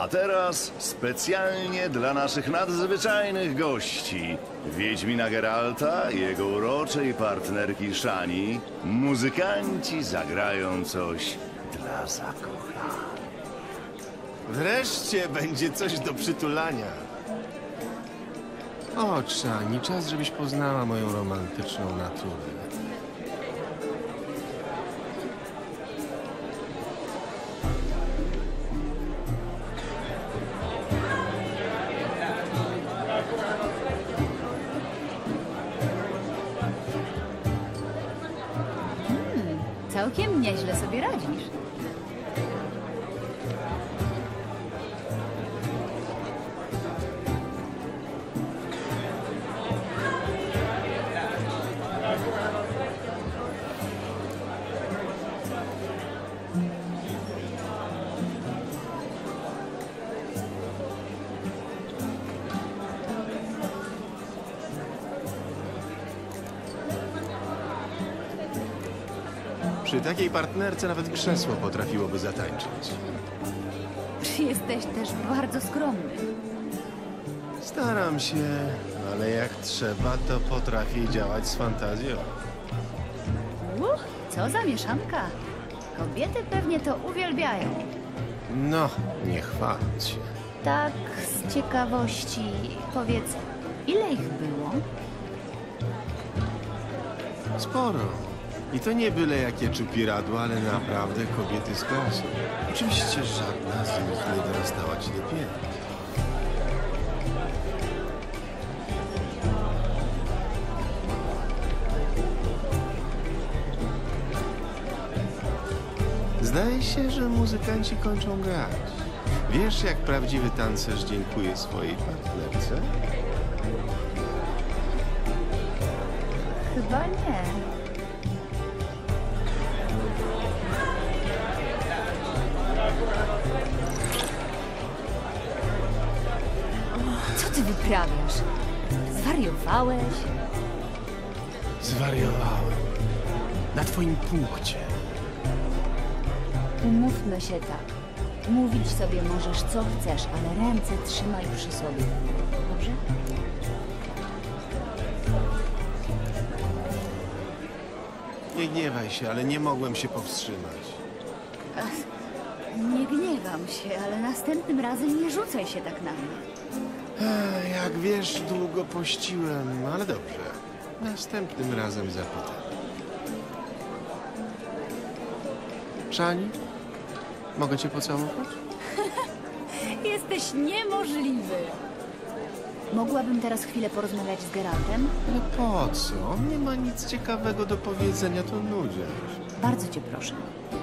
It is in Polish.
A teraz specjalnie dla naszych nadzwyczajnych gości, Wiedźmina Geralta i jego uroczej partnerki Shani, muzykanci zagrają coś dla zakochanych. Wreszcie będzie coś do przytulania. O, Shani, czas, żebyś poznała moją romantyczną naturę. Całkiem nieźle sobie radzisz. Przy takiej partnerce nawet krzesło potrafiłoby zatańczyć. Jesteś też bardzo skromny. Staram się, ale jak trzeba, to potrafię działać z fantazją. Co za mieszanka. Kobiety pewnie to uwielbiają. No, nie chwaląc się. Tak, z ciekawości, powiedz, ile ich było? Sporo. I to nie byle jakie czupiradło, ale naprawdę kobiety z klasy. Oczywiście żadna z nich nie dorastała ci do pięt. Zdaje się, że muzykanci kończą grać. Wiesz, jak prawdziwy tancerz dziękuje swojej partnerce? Chyba nie. Co ty wyprawiasz? Zwariowałeś? Zwariowałem. Na twoim punkcie. Umówmy się tak. Mówić sobie możesz co chcesz, ale ręce trzymaj przy sobie. Dobrze? Nie gniewaj się, ale nie mogłem się powstrzymać. Nie gniewam się, ale następnym razem nie rzucaj się tak na mnie. Jak wiesz, długo pościłem, ale dobrze. Następnym razem zapytam. Szani, mogę cię pocałować? Jesteś niemożliwy. Mogłabym teraz chwilę porozmawiać z Geraltem? Ale po co? On nie ma nic ciekawego do powiedzenia, to nudziarz. Bardzo cię proszę.